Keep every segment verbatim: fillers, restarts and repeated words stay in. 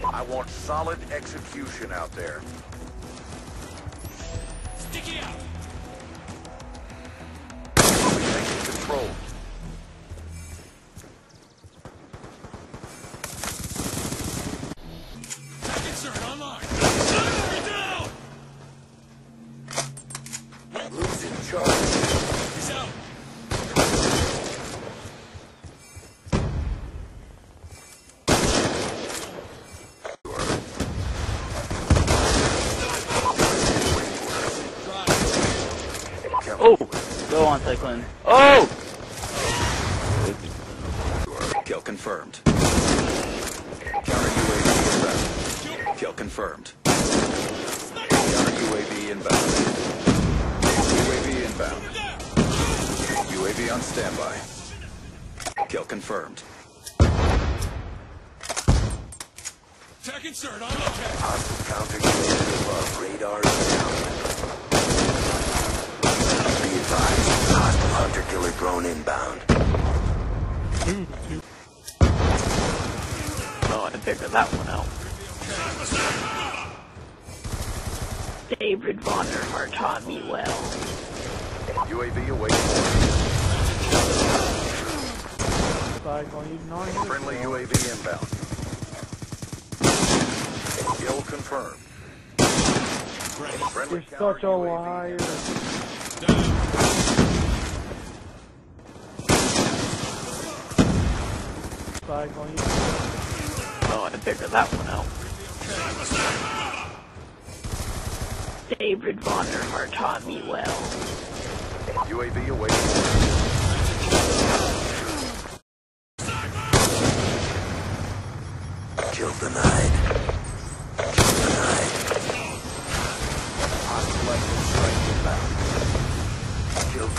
I want solid execution out there. Sticky out! Taking control. Insert online! We're down! Losing charge. He's out! Oh! Go on, Cyclone. Oh! Kill confirmed. Counter U A V inbound. Kill confirmed. Counter U A V inbound. U A V inbound. U A V on standby. Kill confirmed. Tech insert on okay. Hostile counter U A V above. Radar down. Be advised. Hostile hunter-killer drone inbound. Oh, I figured that one out. David Von Earhart taught me well. U A V awaiting. Friendly U A V inbound. Kill confirmed. Friendly You're such a liar. Oh, I figured that one out. David Von Earhart taught me well. U A V awaiting. Kill denied. Kill denied. Hostile lightning strike inbound. Kill.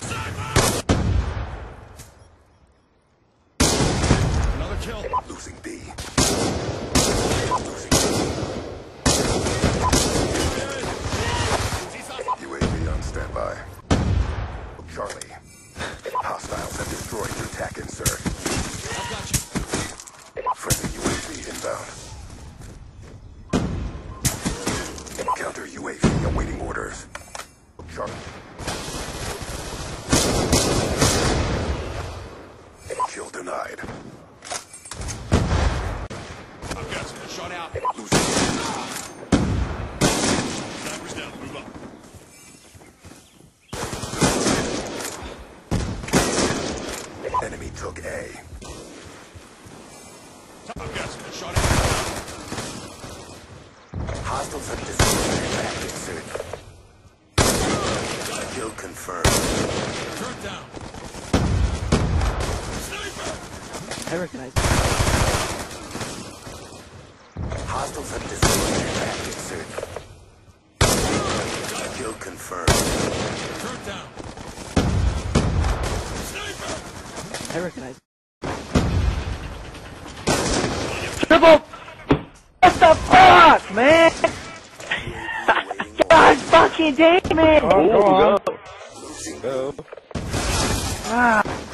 Another kill. Losing B. Losing U A V on standby. Charlie. Hostiles have destroyed your tac insert. I've got you. Friendly U A V inbound. Counter U A V awaiting orders. Charlie. Kill denied. I've got you. Shot out. Losing. Snipers down. Move up. Enemy took A. I've got you. Shot out. Hostiles have destroyed your tac insert. Kill confirmed. Turn down. Sniper! I recognize Hostiles have destroyed your tac insert. Kill confirmed. Turn down. Sniper! I recognize Triple! What the fuck, man? God fucking damn it! Oh, go on. Losing. Ah.